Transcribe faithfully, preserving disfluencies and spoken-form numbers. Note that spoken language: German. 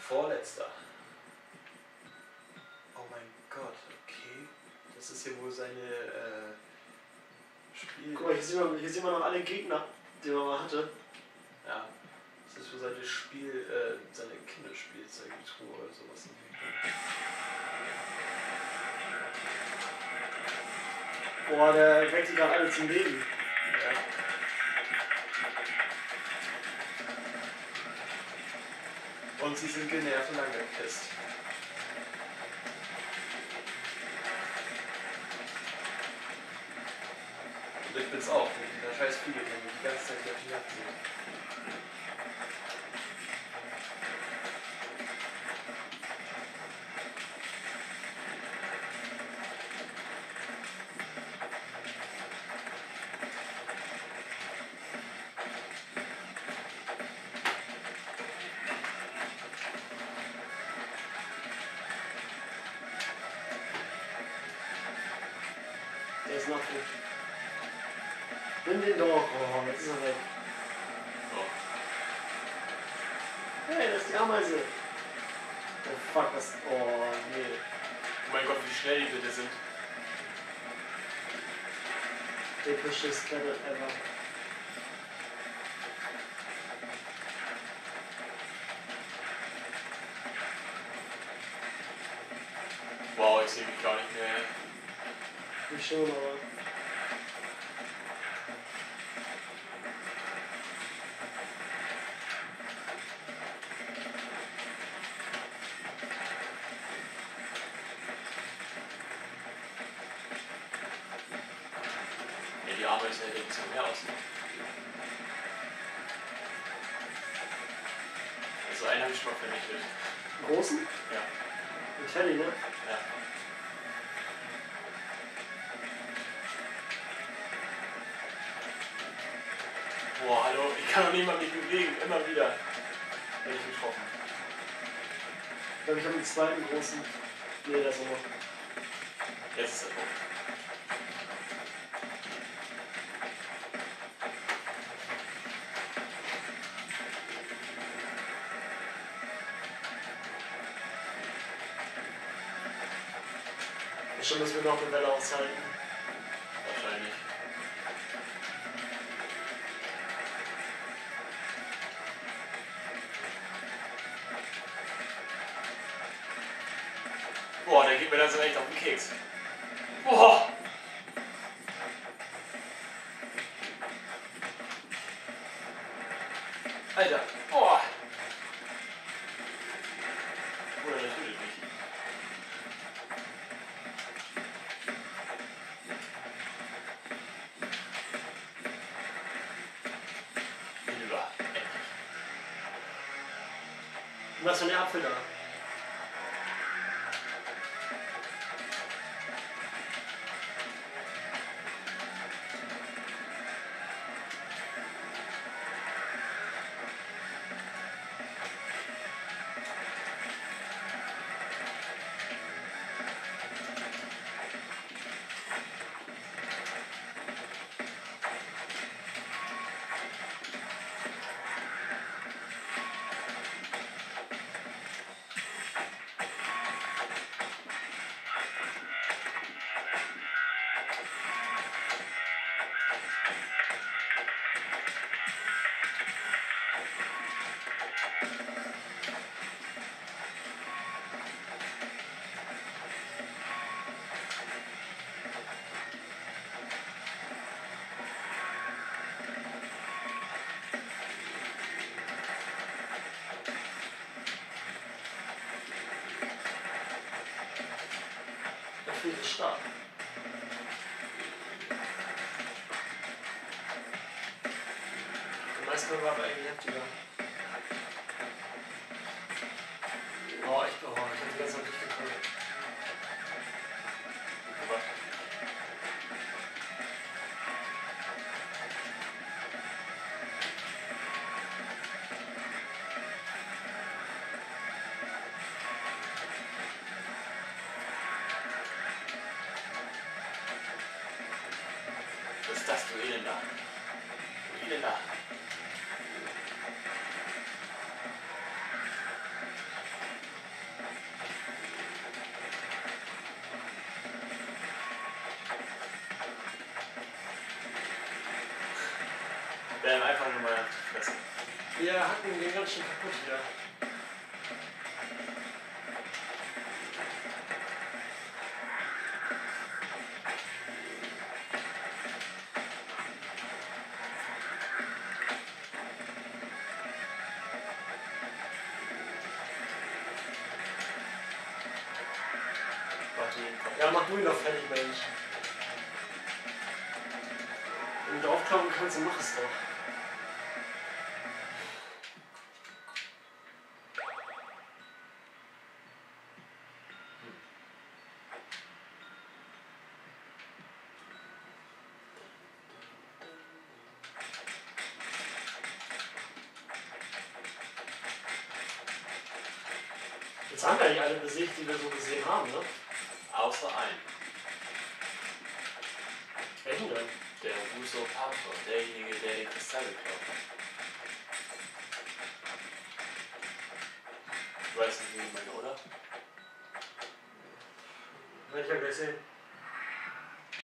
Vorletzter. Oh mein Gott, okay. Das ist hier wohl seine äh, Spiel... Guck mal, hier sieht, man, hier sieht man noch alle Gegner, die man mal hatte. Ja. Das ist für seine Spiel... Äh, seine Kinderspielzeugtruhe oder sowas in die Richtung. Boah, der weckt die gerade alle zum Leben. Ja. Und sie sind genervt und angepisst. Und ich bin's auch, mit dieser scheiß Fliege, die die ganze Zeit auf die Jagd sind. Der ist noch gut. Nimm den doch. Oh, jetzt ist er weg. Oh. Hey, das ist die Ameise. Oh fuck, das... Oh, nee. Oh mein Gott, wie schnell die bitte sind. Episches Battle ever. Wow, ich sehe mich gar nicht mehr. Ich schon, aber... Ja, die Arbeit ist ja nichts mehr aus. Also einen habe ich schon mal vernichtet. Einen großen? Ja. Mit Telly, ne? Ja. Boah, hallo, ich kann doch nicht mal mich bewegen, immer wieder. Bin ich getroffen. Ich glaube, ich habe einen zweiten großen. Ne, das ist noch. Jetzt ist er tot. Schon müssen wir noch eine Welle aushalten. Wahrscheinlich. Boah, der geht mir dann so echt auf den Keks. Boah! Alter, boah! Oder natürlich nicht. Hinüber. Was für ein Apfel da? Der Flieg ist stark. Die meisten waren eigentlich heftiger. Oh, ich, oh, ich hab die ganze Zeit durchgekommen. Was? Was ist das, du Elender? Du Elender. Wir hacken den ganz schön kaputt hier. Ja, mach du ihn doch fertig, Mensch. Wenn du draufklappen kannst, dann mach es doch. Jetzt haben wir ja alle besiegt, die wir so gesehen haben, ne? Außer einen. Welchen denn? Der Usurpator, derjenige, der die Kristalle klaut. Du weißt nicht, wie ich meine, oder? Werde ich ja gleich sehen.